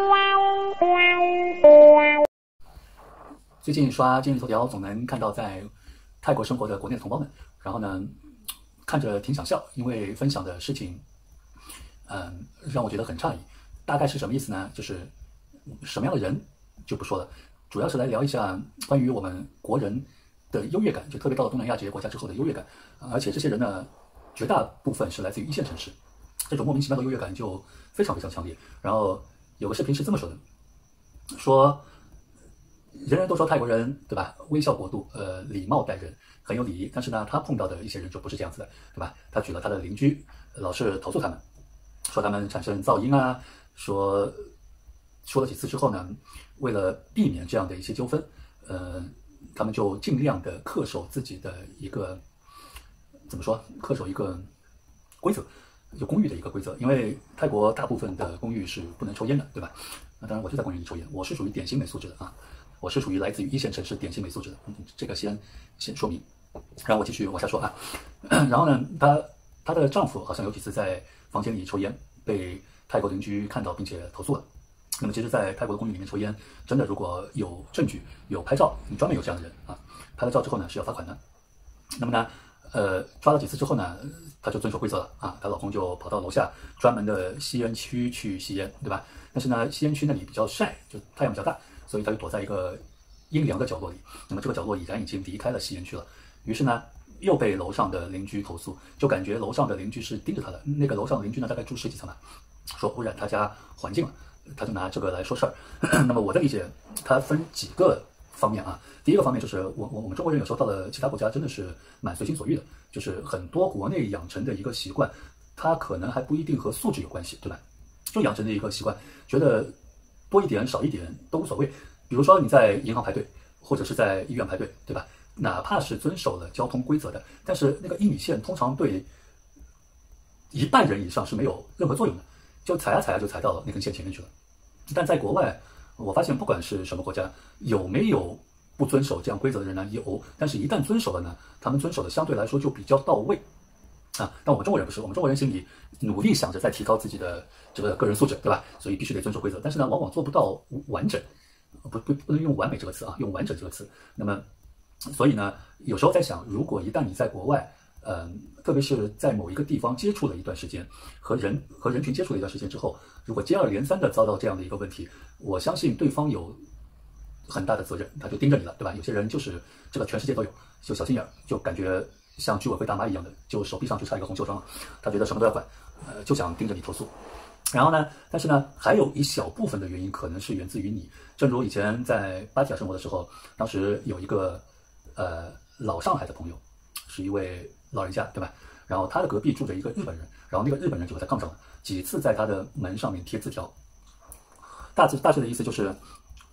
最近刷今日头条，总能看到在泰国生活的国内的同胞们，然后呢，看着挺想笑，因为分享的事情，让我觉得很诧异。大概是什么意思呢？就是什么样的人就不说了，主要是来聊一下关于我们国人的优越感，就特别到了东南亚这些国家之后的优越感。而且这些人呢，绝大部分是来自于一线城市，这种莫名其妙的优越感就非常非常强烈。然后有个视频是这么说的，说人人都说泰国人对吧，微笑国度，礼貌待人，很有礼仪。但是呢，他碰到的一些人就不是这样子的，对吧？他举了他的邻居，老是投诉他们，说他们产生噪音啊，说了几次之后呢，为了避免这样的一些纠纷，他们就尽量的恪守自己的一个怎么说？恪守一个规则，就公寓的一个规则。因为泰国大部分的公寓是不能抽烟的，对吧？那当然，我就在公寓里抽烟，我是属于典型没素质的啊。我是属于来自于一线城市典型没素质的，这个先说明。然后我继续往下说啊。然后呢，她的丈夫好像有几次在房间里抽烟，被泰国邻居看到并且投诉了。那么其实，在泰国的公寓里面抽烟，真的如果有证据、有拍照，专门有这样的人啊，拍了照之后呢是要罚款的。那么呢，抓了几次之后呢，她就遵守规则了啊，她老公就跑到楼下专门的吸烟区去吸烟，对吧？但是呢，吸烟区那里比较晒，就太阳比较大。所以他就躲在一个阴凉的角落里，那么这个角落已然已经离开了吸烟区了。于是呢，又被楼上的邻居投诉，就感觉楼上的邻居是盯着他的。那个楼上的邻居呢，大概住10几层吧，说污染他家环境了，他就拿这个来说事儿。那么我的理解，它分几个方面啊。第一个方面就是我们中国人有时候到了其他国家真的是蛮随心所欲的，就是很多国内养成的一个习惯，它可能还不一定和素质有关系，对吧？就养成的一个习惯，觉得多一点少一点都无所谓。比如说你在银行排队，或者是在医院排队，对吧？哪怕是遵守了交通规则的，但是那个1米线通常对一半人以上是没有任何作用的，就踩啊踩啊就踩到了那根线前面去了。但在国外，我发现不管是什么国家，有没有不遵守这样规则的人呢？有，但是一旦遵守了呢，他们遵守的相对来说就比较到位。但我们中国人不是，我们中国人心里努力想着在提高自己的这个个人素质，对吧？所以必须得遵守规则，但是呢，往往做不到完整，不能用完美这个词啊，用完整这个词。那么，所以呢，有时候在想，如果一旦你在国外，特别是在某一个地方接触了一段时间，和人群接触了一段时间之后，如果接二连三的遭到这样的一个问题，我相信对方有很大的责任，他就盯着你了，对吧？有些人就是这个全世界都有，就小心眼，就感觉像居委会大妈一样的，就手臂上就差一个红袖章了，他觉得什么都要管，就想盯着你投诉。然后呢，但是呢，还有一小部分的原因可能是源自于你。正如以前在芭提雅生活的时候，当时有一个老上海的朋友，是一位老人家，对吧？然后他的隔壁住着一个日本人，然后那个日本人就和他杠上了，几次在他的门上面贴字条，大致的意思就是，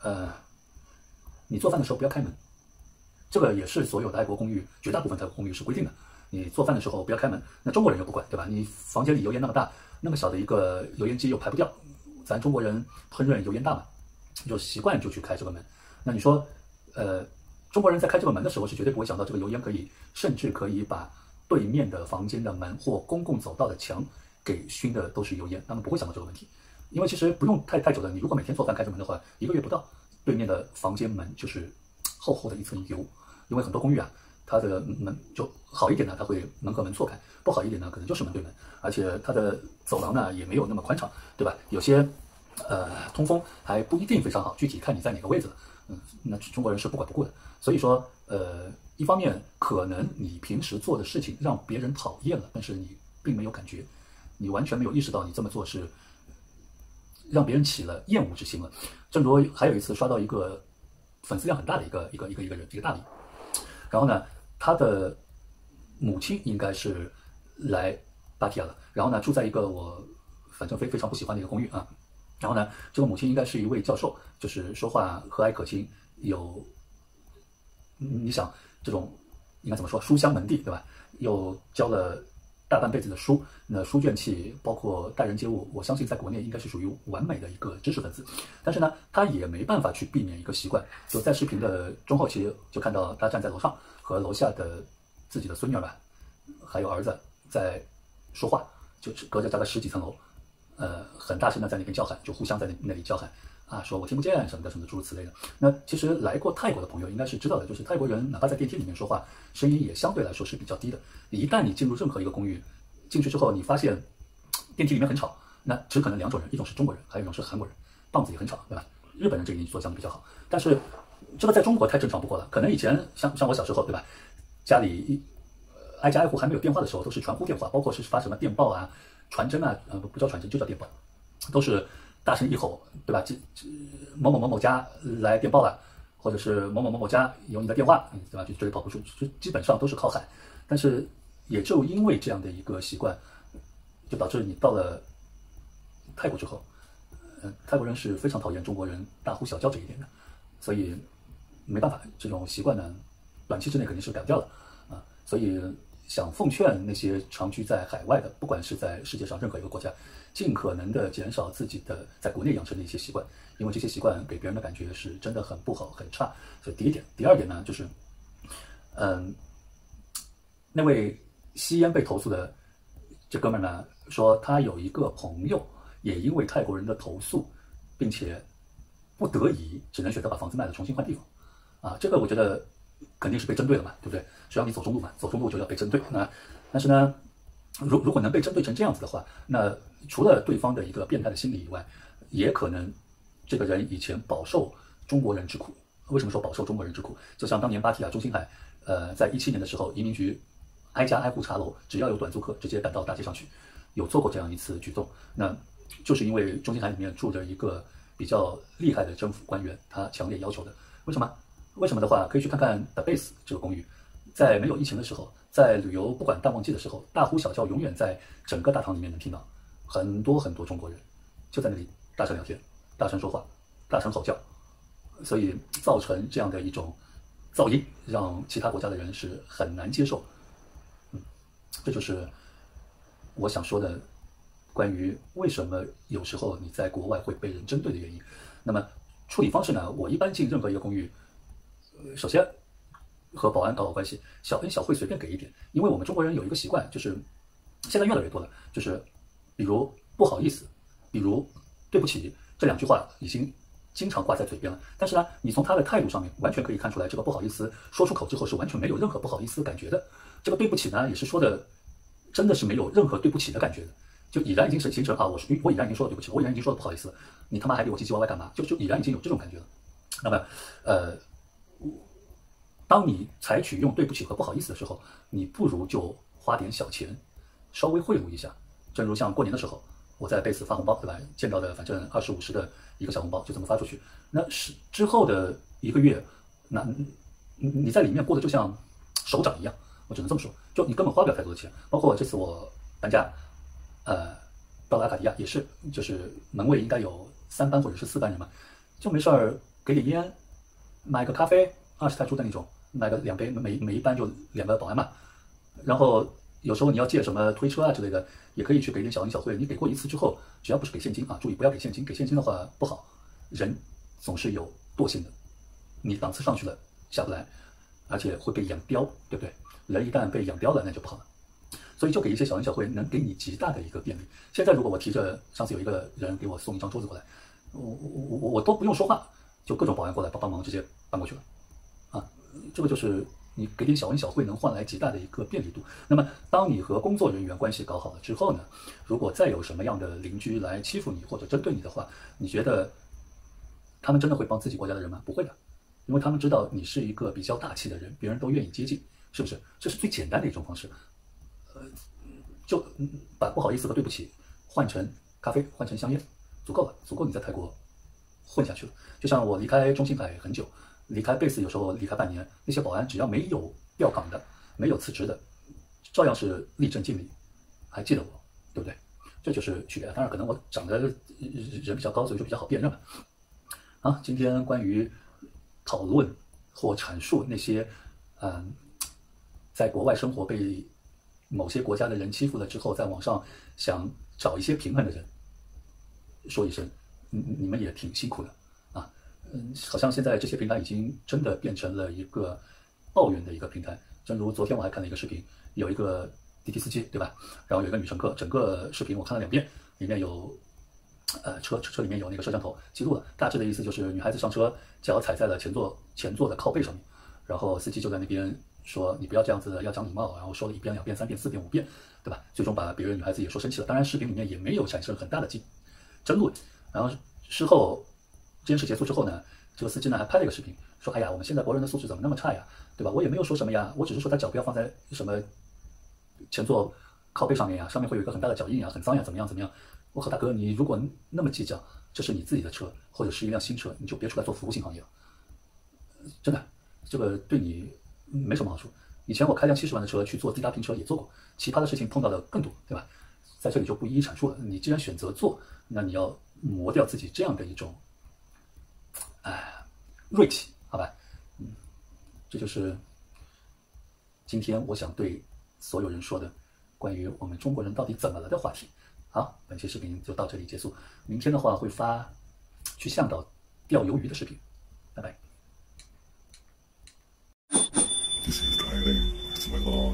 你做饭的时候不要开门。这个也是所有的爱国公寓，绝大部分泰国公寓是规定的。你做饭的时候不要开门，那中国人又不管，对吧？你房间里油烟那么大，那么小的一个油烟机又排不掉，咱中国人烹饪油烟大嘛，就习惯就去开这个门。那你说，中国人在开这个门的时候是绝对不会想到这个油烟甚至可以把对面的房间的门或公共走道的墙给熏的都是油烟，他们不会想到这个问题。因为其实不用太久的，你如果每天做饭开着门的话，1个月不到，对面的房间门就是厚厚的一层油。因为很多公寓啊，它的门就好一点呢，它会门和门错开；不好一点呢，可能就是门对门。而且它的走廊呢也没有那么宽敞，对吧？有些通风还不一定非常好，具体看你在哪个位置了。那中国人是不管不顾的。所以说，一方面可能你平时做的事情让别人讨厌了，但是你并没有感觉，你完全没有意识到你这么做是让别人起了厌恶之心了。正如还有一次刷到一个粉丝量很大的一个人，一个大 V。然后呢，他的母亲应该是来芭提雅了，然后呢，住在一个我反正非常不喜欢的一个公寓啊。然后呢，这个母亲应该是一位教授，就是说话和蔼可亲，你想这种应该怎么说，书香门第，对吧？又教了大半辈子的书，那书卷气包括待人接物，我相信在国内应该是属于完美的一个知识分子。但是呢，他也没办法去避免一个习惯，就在视频的中后期就看到他站在楼上和楼下的自己的孙女吧，还有儿子在说话，就隔着大概10几层楼， 很大声的在那边叫喊，就互相在那里叫喊啊，说我听不见什么的什么的诸如此类的。那其实来过泰国的朋友应该是知道的，就是泰国人哪怕在电梯里面说话，声音也相对来说是比较低的。一旦你进入任何一个公寓，进去之后你发现电梯里面很吵，那只可能两种人，一种是中国人，还有一种是韩国人，棒子也很吵，对吧？日本人这个做相对比较好，但是这个在中国太正常不过了。可能以前像我小时候，对吧？家里挨家挨户还没有电话的时候，都是传呼电话，包括是发什么电报啊、传真啊，不叫传真就叫电报，都是大声一吼，对吧？某某某某家来电报了，或者是某某某某家有你的电话，对吧？就这里跑不出，就基本上都是靠喊。但是也就因为这样的一个习惯，就导致你到了泰国之后，泰国人是非常讨厌中国人大呼小叫这一点的，所以没办法，这种习惯呢，短期之内肯定是改不掉的啊。所以想奉劝那些长居在海外的，不管是在世界上任何一个国家，尽可能的减少自己的在国内养成的一些习惯，因为这些习惯给别人的感觉是真的很不好、很差。这是第一点。第二点呢，就是，那位吸烟被投诉的这哥们呢，说他有一个朋友也因为泰国人的投诉，并且不得已只能选择把房子卖了，重新换地方。啊，这个我觉得肯定是被针对了嘛，对不对？只要你走中路嘛，走中路就要被针对。但是呢，如果能被针对成这样子的话，那除了对方的一个变态的心理以外，也可能这个人以前饱受中国人之苦。为什么说饱受中国人之苦？就像当年芭提雅中心海，在2017年的时候，移民局挨家挨户查楼，只要有短租客，直接赶到大街上去，有做过这样一次举动。那就是因为中心海里面住着一个比较厉害的政府官员，他强烈要求的。为什么？为什么的话，可以去看看 The Base 这个公寓，在没有疫情的时候，在旅游不管淡旺季的时候，大呼小叫永远在整个大堂里面能听到，很多很多中国人就在那里大声聊天、大声说话、大声吼叫，所以造成这样的一种噪音，让其他国家的人是很难接受。这就是我想说的关于为什么有时候你在国外会被人针对的原因。那么处理方式呢？我一般进任何一个公寓，首先和保安搞好关系，小恩小惠随便给一点，因为我们中国人有一个习惯，就是现在越来越多了，就是比如不好意思，比如对不起，这两句话已经经常挂在嘴边了。但是呢，你从他的态度上面完全可以看出来，这个不好意思说出口之后是完全没有任何不好意思的感觉的。这个对不起呢，也是说的真的是没有任何对不起的感觉的，就已然已经形成啊，我已然已经说了对不起，我已然已经说了不好意思了，你他妈还给我唧唧歪歪干嘛？就已然已经有这种感觉了。那么当你采取用对不起和不好意思的时候，你不如就花点小钱，稍微贿赂一下。正如像过年的时候，我在Base发红包，对吧？见到的反正20、50的一个小红包，就这么发出去。那是之后的1个月，那你在里面过得就像首长一样，我只能这么说，就你根本花不了太多的钱。包括这次我搬家，到了阿卡迪亚也是，就是门卫应该有3班或者是4班人嘛，就没事儿给点烟，买个咖啡，20泰铢的那种。买个2杯，每一班就2个保安嘛。然后有时候你要借什么推车啊之类的，也可以去给点小恩小惠。你给过一次之后，只要不是给现金啊，注意不要给现金，给现金的话不好，人总是有惰性的，你档次上去了下不来，而且会被养刁，对不对？人一旦被养刁了，那就不好了。所以就给一些小恩小惠，能给你极大的一个便利。现在如果我提着，上次有一个人给我送一张桌子过来，我都不用说话，就各种保安过来帮忙，直接搬过去了。这个就是你给点小恩小惠能换来极大的一个便利度。那么当你和工作人员关系搞好了之后呢，如果再有什么样的邻居来欺负你或者针对你的话，你觉得他们真的会帮自己国家的人吗？不会的，因为他们知道你是一个比较大气的人，别人都愿意接近，是不是？这是最简单的一种方式。就把不好意思和对不起换成咖啡，换成香烟，足够了，足够你在泰国混下去了。就像我离开中心海很久，离开Base有时候离开半年，那些保安只要没有调岗的，没有辞职的，照样是立正敬礼，还记得我，对不对？这就是区别。当然可能我长得人比较高，所以就比较好辨认了。好，今天关于讨论或阐述那些在国外生活被某些国家的人欺负了之后，在网上想找一些平衡的人，说一声，你们也挺辛苦的啊。好像现在这些平台已经真的变成了一个抱怨的一个平台。正如昨天我还看了一个视频，有一个滴滴司机，对吧？然后有一个女乘客，整个视频我看了2遍，里面有车里面有那个摄像头记录了。大致的意思就是女孩子上车，脚踩在了前座的靠背上面，然后司机就在那边说你不要这样子，要讲礼貌，然后说了1遍、2遍、3遍、4遍、5遍，对吧？最终把别人女孩子也说生气了。当然视频里面也没有产生很大的争论。然后事后这件事结束之后呢，这个司机呢还拍了一个视频，说哎呀，我们现在国人的素质怎么那么差呀，对吧？我也没有说什么呀，我只是说他脚不要放在什么前座靠背上面呀，上面会有一个很大的脚印呀，很脏呀，怎么样怎么样。我说大哥，你如果那么计较，这是你自己的车或者是一辆新车，你就别出来做服务性行业了。真的，这个对你没什么好处。以前我开辆70万的车去做滴答拼车也做过，奇葩的事情碰到的更多，对吧？在这里就不一一阐述了。你既然选择做，那你要磨掉自己这样的一种锐气，好吧？这就是今天我想对所有人说的关于我们中国人到底怎么了的话题。好，本期视频就到这里结束。明天的话会发去向导钓鱿鱼的视频，拜拜。